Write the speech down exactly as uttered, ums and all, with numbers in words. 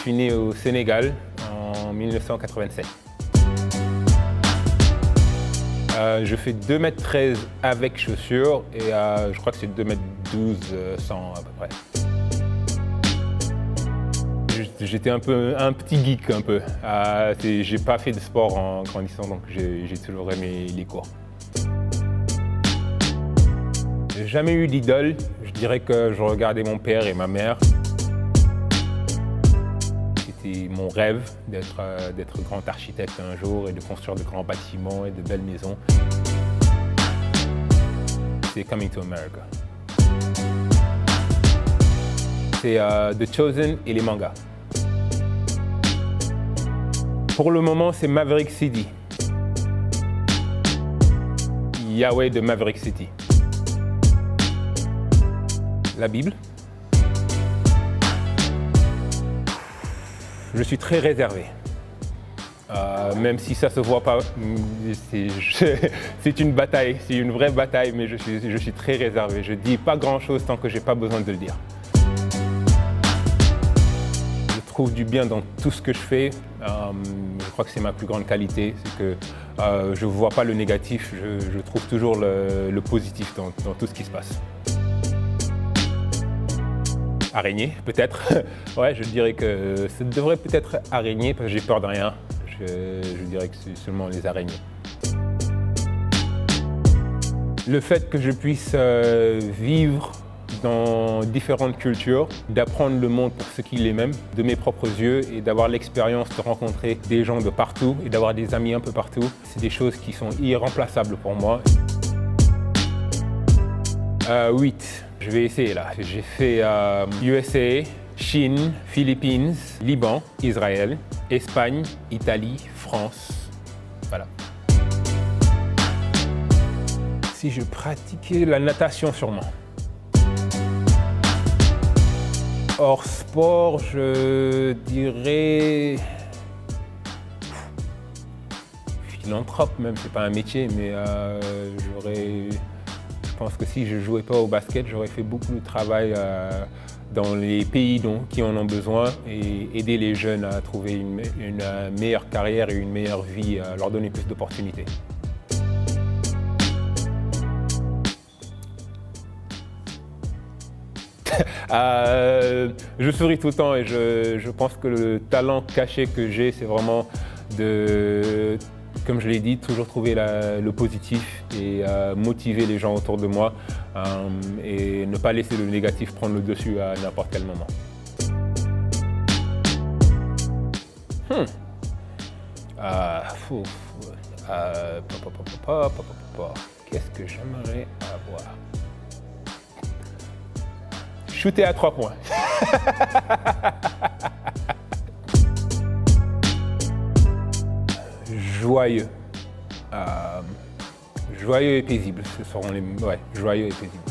suis né au Sénégal en mille neuf cent quatre-vingt-sept. Euh, je fais deux mètres treize avec chaussures et euh, je crois que c'est deux mètres douze sans à peu près. J'étais un peu un petit geek un peu. Euh, j'ai pas fait de sport en grandissant, donc j'ai toujours aimé les cours. J'ai jamais eu d'idole. Je dirais que je regardais mon père et ma mère. C'était mon rêve d'être euh, d'être grand architecte un jour et de construire de grands bâtiments et de belles maisons. C'est Coming to America. C'est euh, The Chosen et les mangas. Pour le moment, c'est Maverick City. Yahweh de Maverick City. La Bible. Je suis très réservé. Euh, même si ça ne se voit pas, c'est une bataille, c'est une vraie bataille, mais je suis, je suis très réservé. Je ne dis pas grand-chose tant que je n'ai pas besoin de le dire. Je trouve du bien dans tout ce que je fais. Euh, je crois que c'est ma plus grande qualité, c'est que euh, je ne vois pas le négatif, je, je trouve toujours le, le positif dans, dans tout ce qui se passe. Araignée, peut-être. Ouais, je dirais que ça devrait peut-être araignée parce que j'ai peur de rien. Je, je dirais que c'est seulement les araignées. Le fait que je puisse euh, vivre dans différentes cultures, d'apprendre le monde pour ce qu'il est même, de mes propres yeux et d'avoir l'expérience de rencontrer des gens de partout et d'avoir des amis un peu partout, c'est des choses qui sont irremplaçables pour moi. Euh, huit. Je vais essayer là. J'ai fait euh, U S A, Chine, Philippines, Liban, Israël, Espagne, Italie, France. Voilà. Si je pratiquais la natation sûrement. Hors sport, je dirais philanthrope même, c'est pas un métier, mais euh, j'aurais. Je pense que si je ne jouais pas au basket, j'aurais fait beaucoup de travail euh, dans les pays dont, qui en ont besoin et aider les jeunes à trouver une, une meilleure carrière et une meilleure vie, à leur donner plus d'opportunités. euh, je souris tout le temps et je, je pense que le talent caché que j'ai, c'est vraiment de... Comme je l'ai dit, toujours trouver la, le positif et euh, motiver les gens autour de moi euh, et ne pas laisser le négatif prendre le dessus à n'importe quel moment. Hmm. Euh, euh, Qu'est-ce que j'aimerais avoir? Shooter à trois points. Joyeux. Euh, joyeux et paisible, ce seront les... Ouais, joyeux et paisible.